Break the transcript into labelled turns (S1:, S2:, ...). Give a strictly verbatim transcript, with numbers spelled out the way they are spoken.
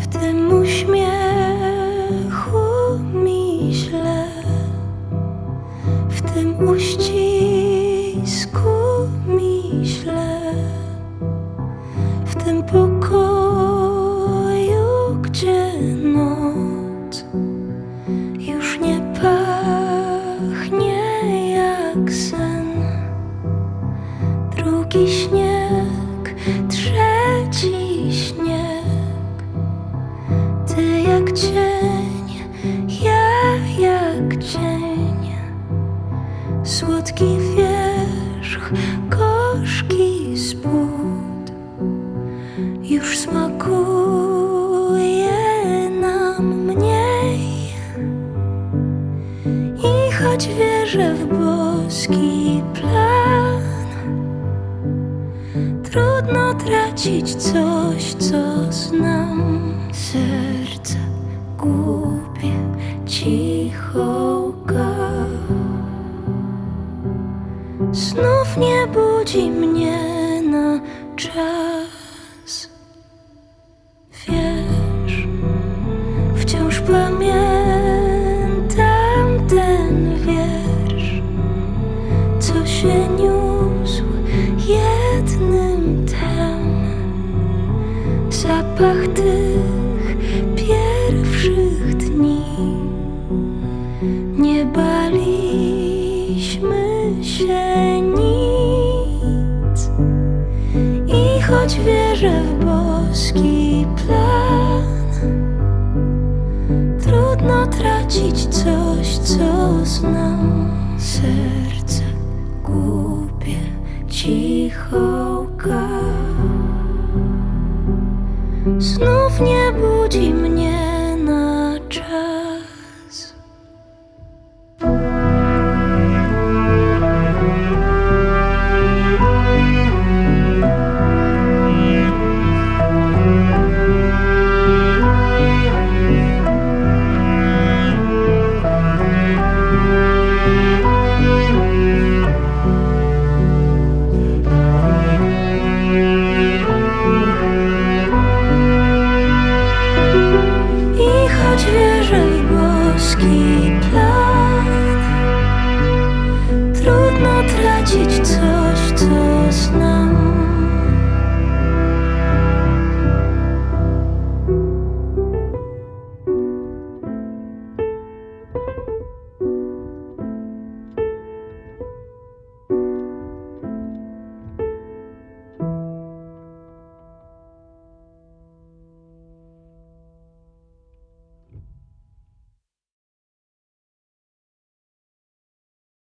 S1: W tym uśmiechu mi źle, w tym uścisku mi źle, w tym pokoju, gdzie noc już nie pachnie jak sen. Drugi śnieg, trzeci śnieg, ty jak cień, ja jak cień. Słodki wierzch, gorzki spód już smakuje nam mniej. I choć wierzę w boski plan, trudno tracić coś, co znam. Serce głupie cicho łka, znów nie budzi mnie na czas. Wiesz, wciąż pamiętam ten wiersz, co się niósł jednym tchem. Zapach tych pierwszych dni, nie baliśmy się nic. I choć wierzę w boski plan, trudno tracić coś, co znam. Serce głupie cicho łka, znów nie budzi mnie na czas.